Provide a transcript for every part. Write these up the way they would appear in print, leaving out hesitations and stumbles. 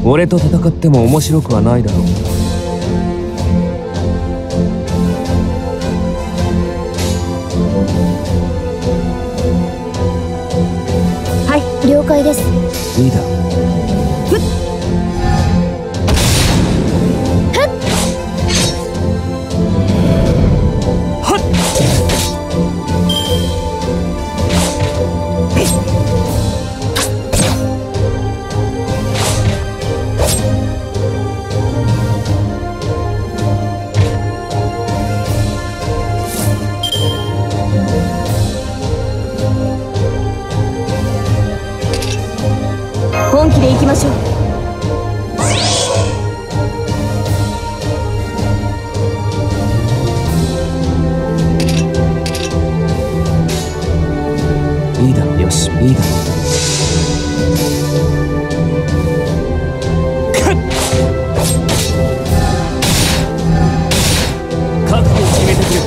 俺と戦っても面白くはないだろう。 はい、了解です。 いいだ。 本気で行きましょう。 いいだ。よし、いいだ。覚悟を決めてくれ。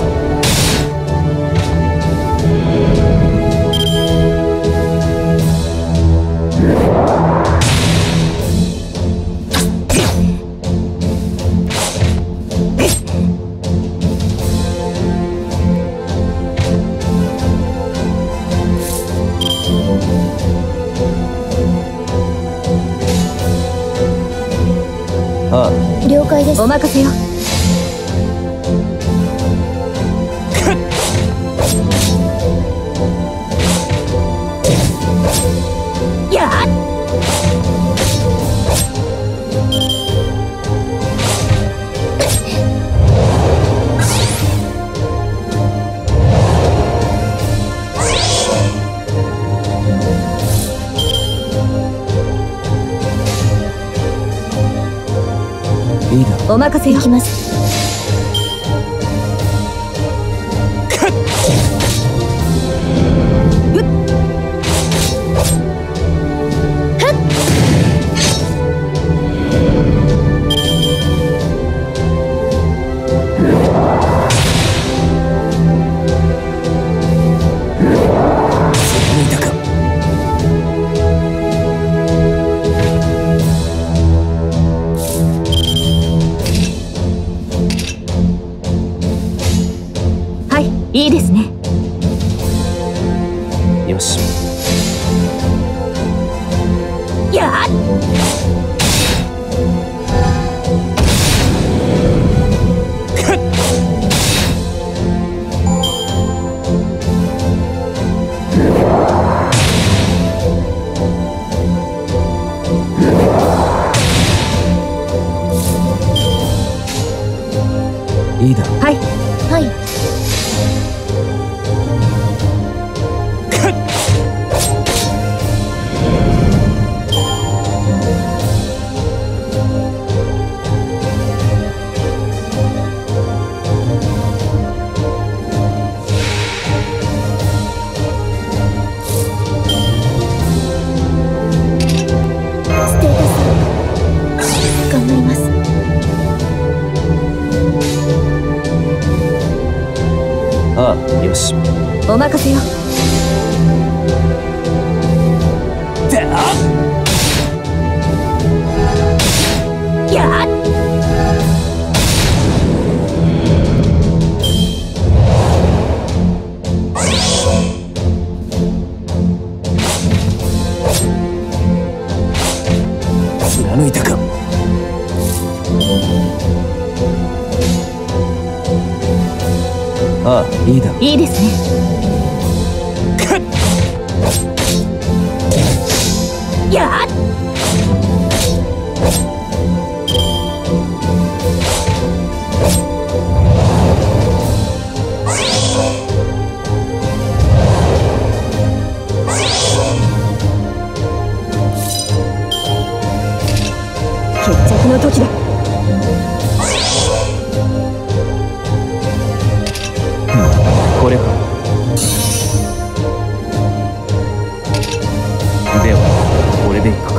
ああ、 了解です。お任せよ。やっいいだ。 お任せよ。行きます。いいですね。 よし。 やっいいだ。 はいはい。 ああ、よし。 お任せよ。やっ貫いたか。ああ、いいだ。 いいですね。やっ決着の時だ。 これか。ではこれでいくか。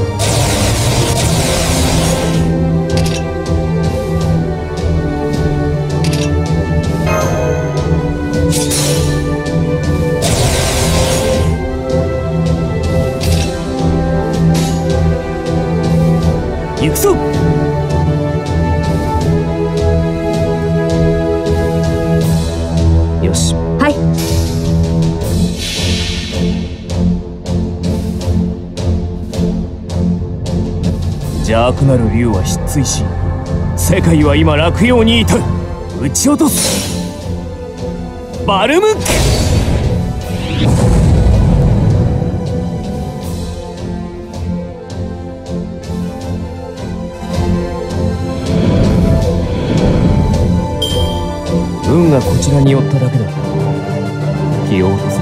邪悪なる竜は失墜し、世界は今落葉に至る。撃ち落とす。バルムック。運がこちらに寄っただけだ。気を落とせ。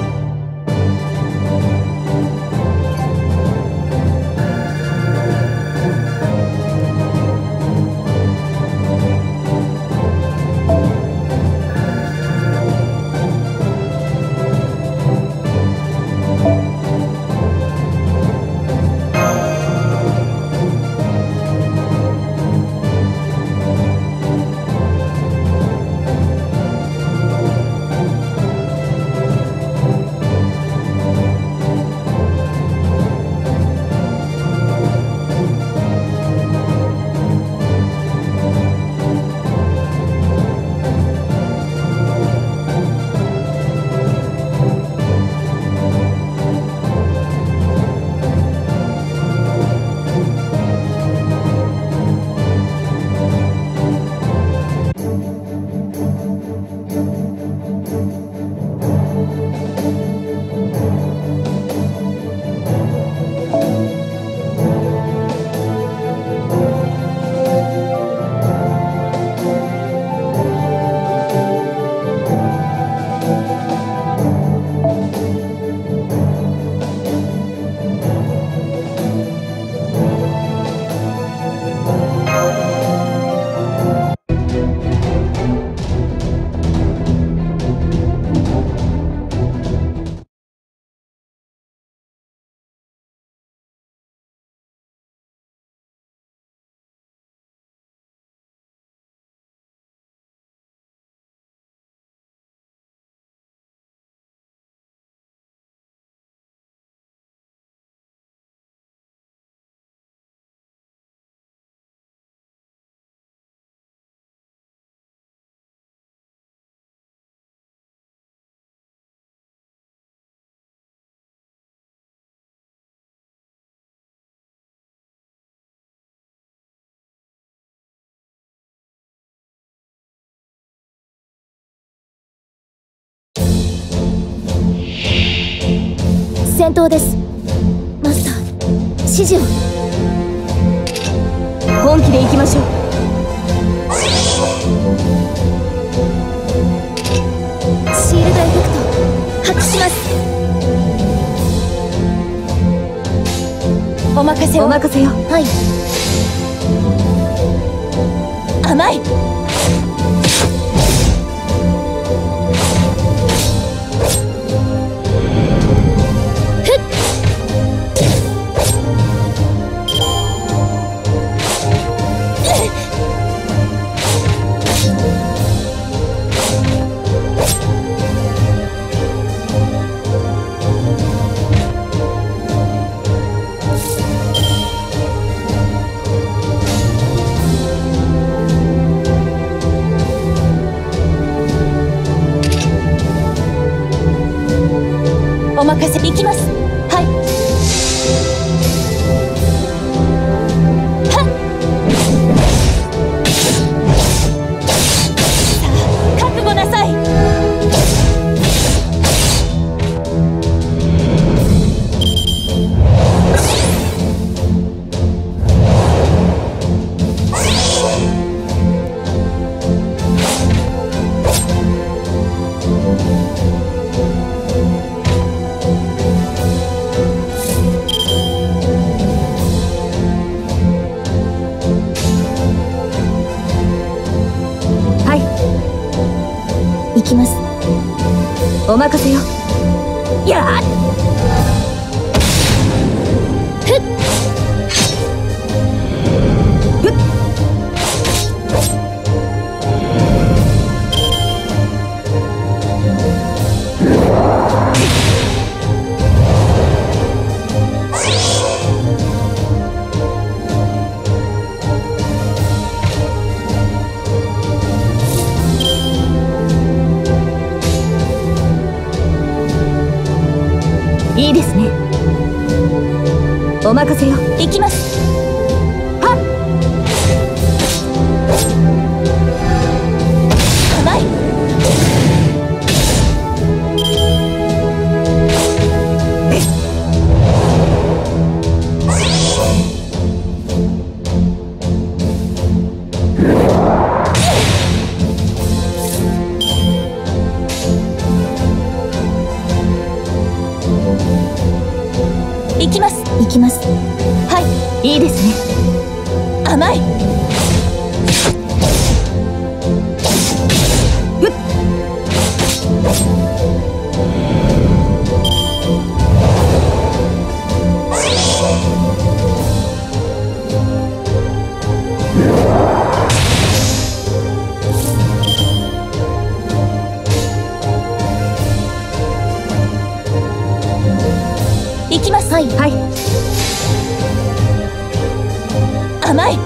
戦闘です。マスター、指示を。本気で行きましょう。シールドエフェクト発揮します。お任せを。お任せよ。はい。甘い。お任せいきます。はい。はっ。さあ覚悟なさい。行きます。お任せよ。やっ。ふっ。ふっ。いいですね。お任せよ。行きます。 ね。甘い。行きます。はいはい。甘い。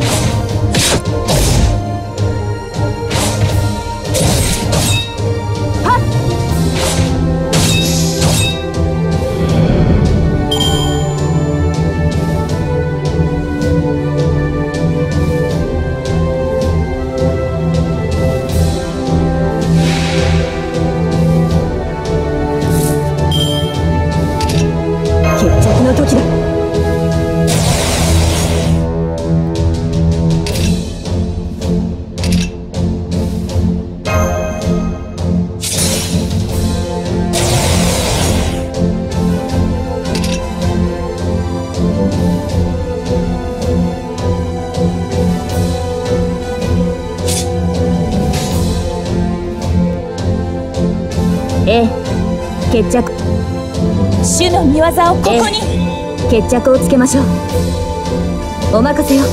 はっ。決着の時だ。ええ、決着。主の御業をここに。決着をつけましょう。お任せよ。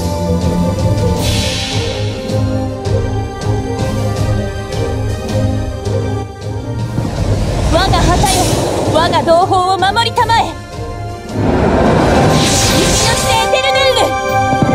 我が旗よ、我が同胞を守りたまえ。雪のしてエテルヌール。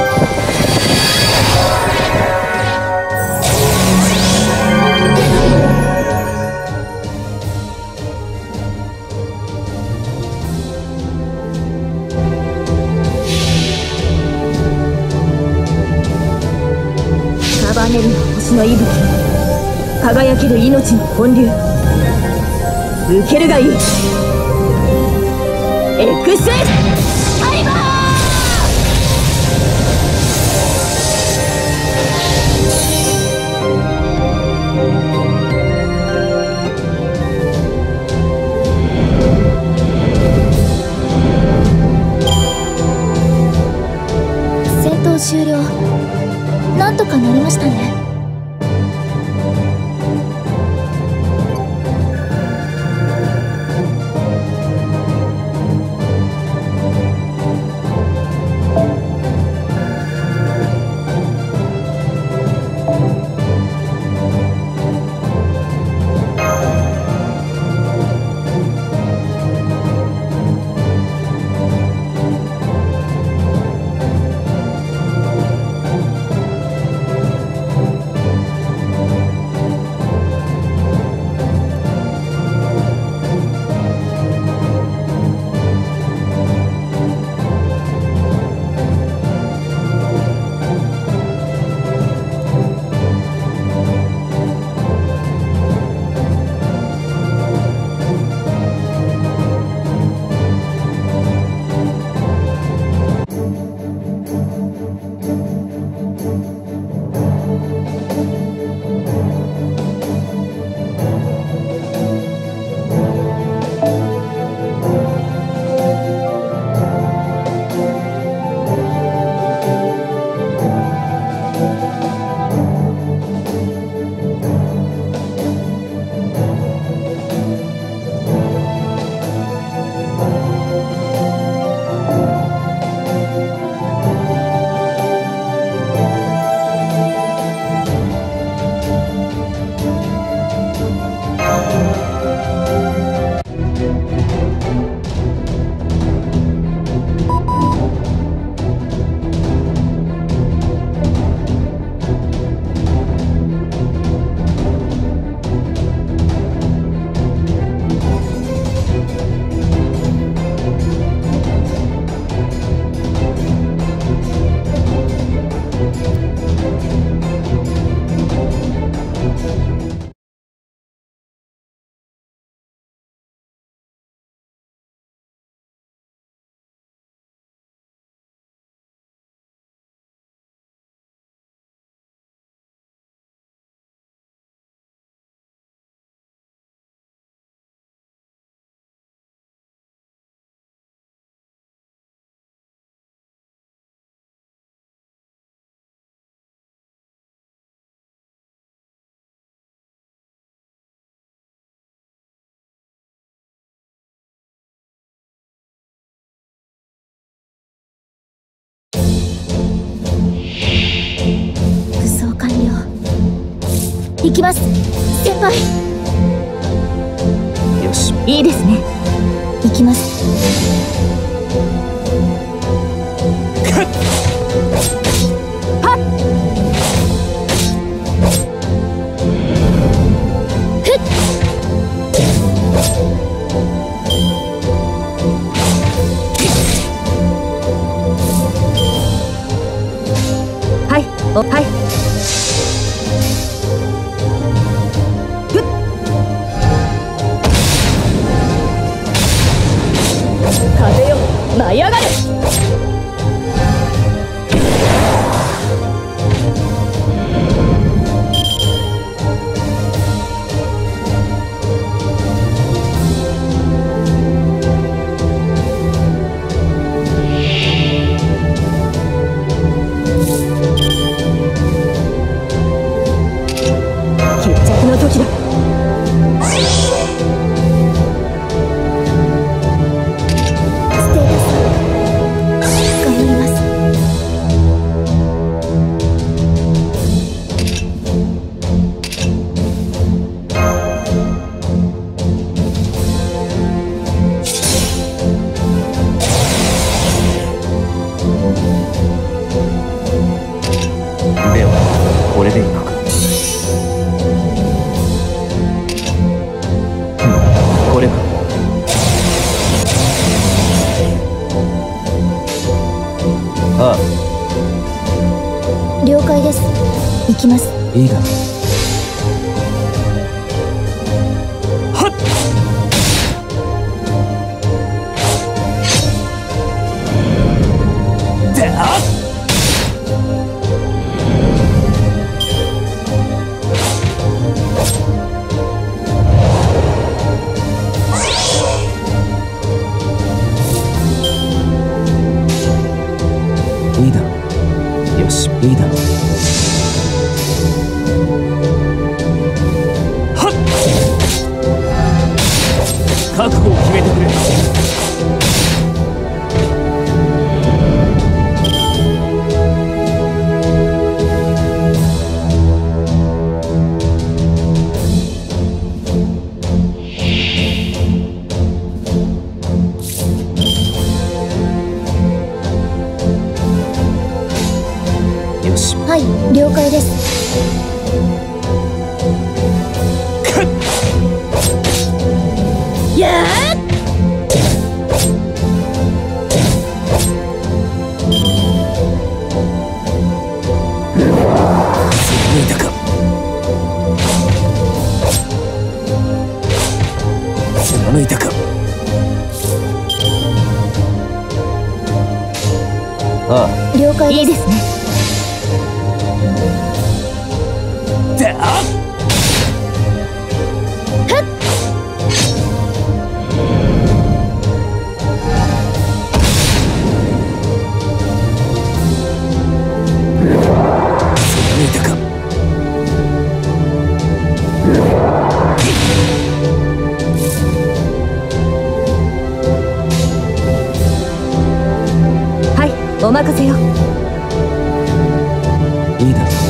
束ねる星の息吹、輝ける命の本流。受けるがいい。エクスカリバー。戦闘終了。なんとかなりましたね。 行きます、先輩。 よし、 いいですね。行きます。はっ。はい、お、はい。風よ、舞い上がれ。決着の時だ。 ではこれでいくか。これか。あ了解です。行きます。 あ、いいだろう。はっ。だっ。いいだろう。よし、いいだろう。はっ。覚悟を決めてくれ。よし。 はい、了解です。やー。 貫いたか。貫いたか。ああ、 了解です。いいですね。 だっ。貫いたか。 はい、お任せよ。 いいだろう。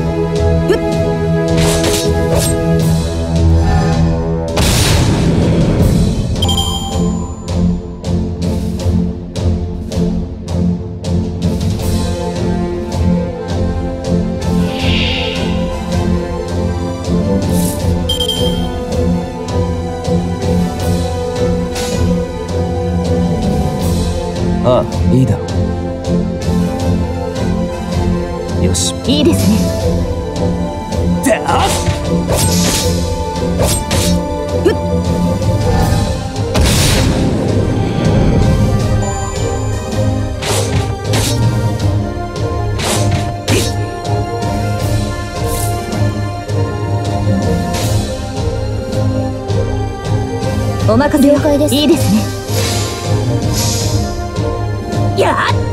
ああ、いいだろう。よし、 いいですね。 だっ。 お任せよ。了解です。いいですね。やっ。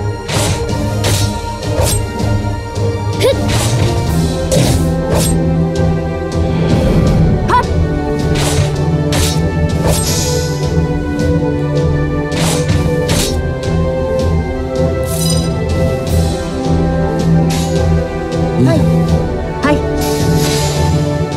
はっ。はい。はい。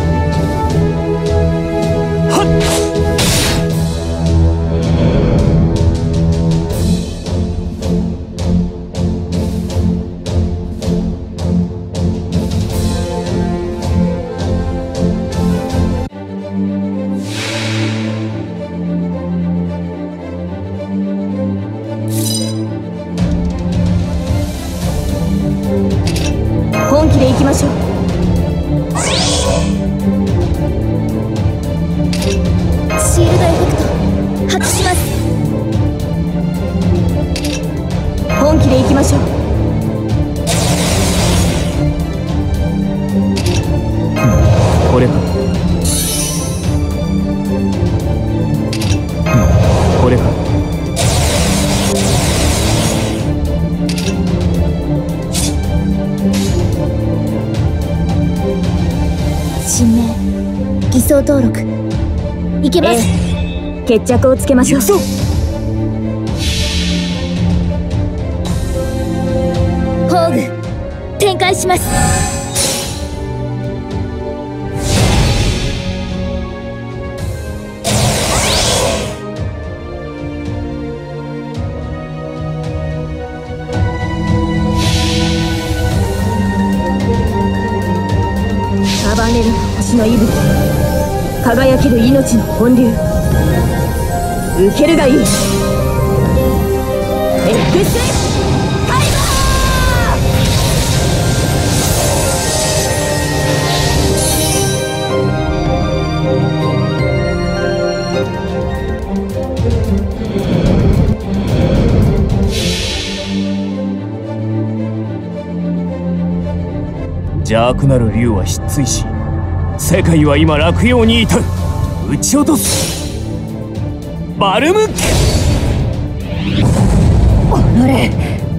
発します。本気でいきましょう。 これか。これか。 新名偽装登録いけます。決着をつけましょう。宝具展開します。束ねる星の息吹、輝ける命の本流、受けるがいい。エクスカリバ邪悪なる竜は失墜し、世界は今落葉に至る。撃ち落とす。バルムック。 おのれ。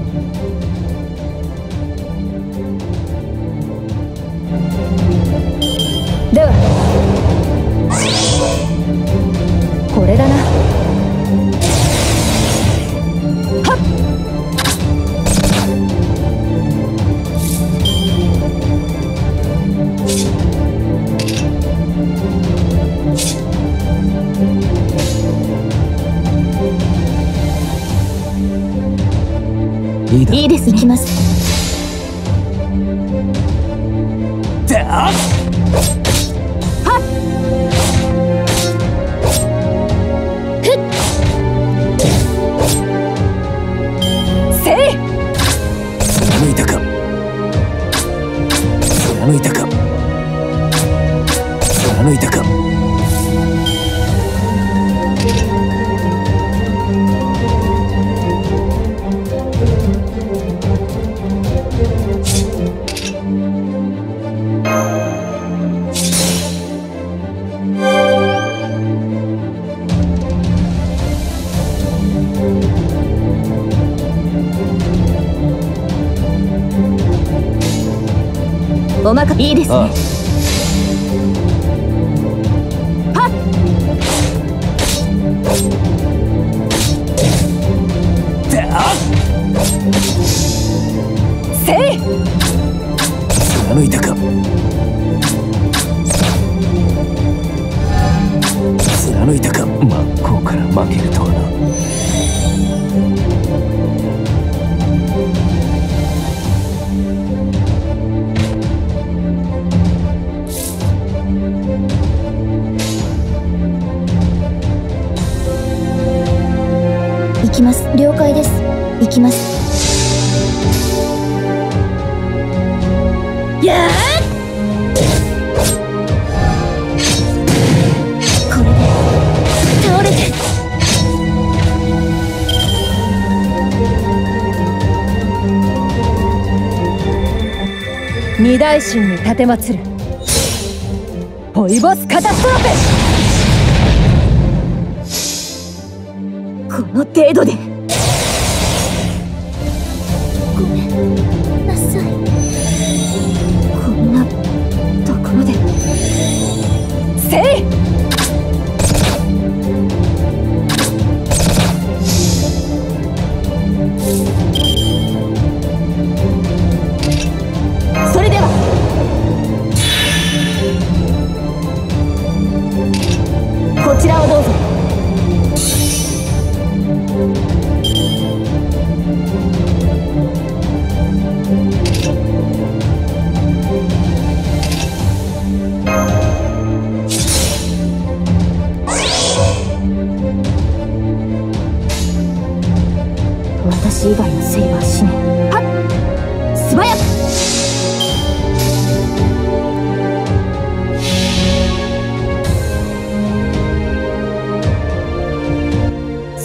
ではこれだな。はっ。いいですね。行きます。 だっ。 はっ。ふっ。せい。 貫いたか。貫いたか。貫いたか。 おまかいいですね。はっ。 だっ。 せい。 貫いたか。貫いたか。真っ向から負けるとはな。 行きます。了解です。行きます。やー。これで倒れて。二大神に立てまつるポイボスカタストロフェ。この程度で。ごめんなさい。こんなところで。せい。それではこちらをどうぞ。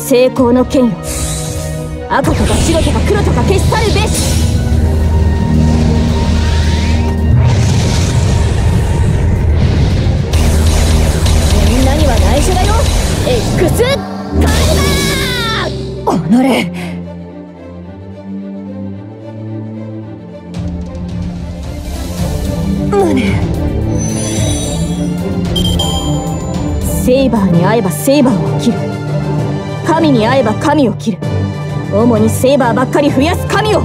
成功の剣よ。赤とか白とか黒とか消し去るべし。みんなには内緒だよ。X カルマー。おのれ。セイバーに会えばセイバーを切る。神に会えば神を切る。主にセイバーばっかり増やす神を。